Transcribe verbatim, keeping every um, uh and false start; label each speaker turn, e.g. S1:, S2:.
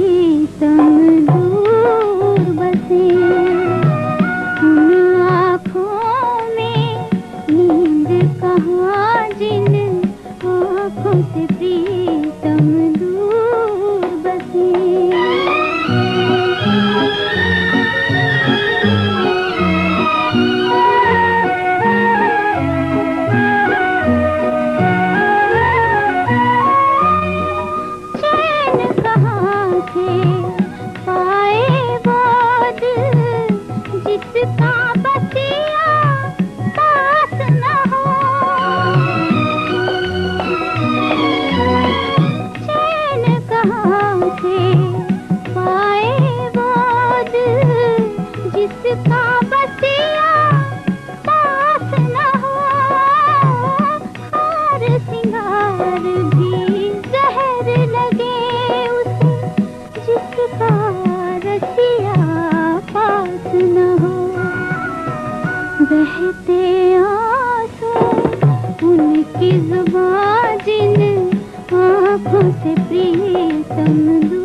S1: प्रीतम दूर बसे, उन आँखों में नींद कहाँ जिन आँखों से प्रीतम दूर बसे। पाए बोध जिसका बतिया पास न हो, चैन कहाँ से पाए बोध जिसका बतिया पास न हो। हार सिंगार भी जहर लगे उसे जिसका रसिया पास न हो। बहते आंसू उनकी जुबां जिन आँखों से प्रीतम